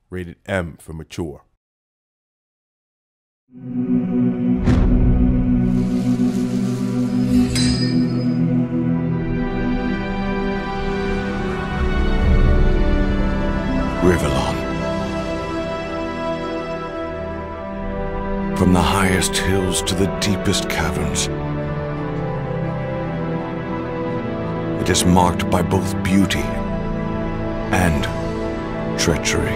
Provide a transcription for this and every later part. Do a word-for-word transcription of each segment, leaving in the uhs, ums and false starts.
Rated M for mature. Rivellon. From the highest hills to the deepest caverns, it is marked by both beauty and treachery.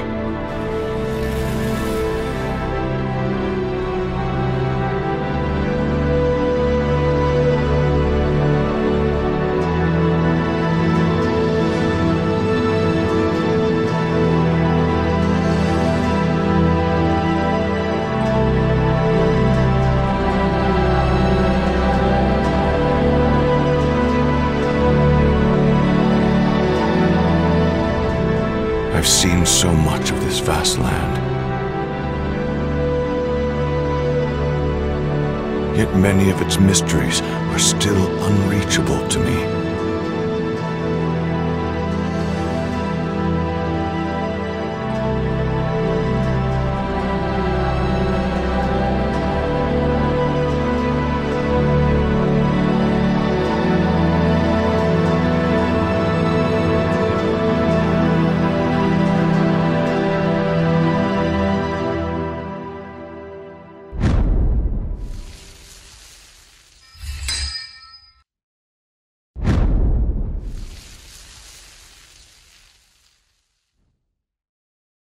I've seen so much of this vast land, yet many of its mysteries are still unreachable to me.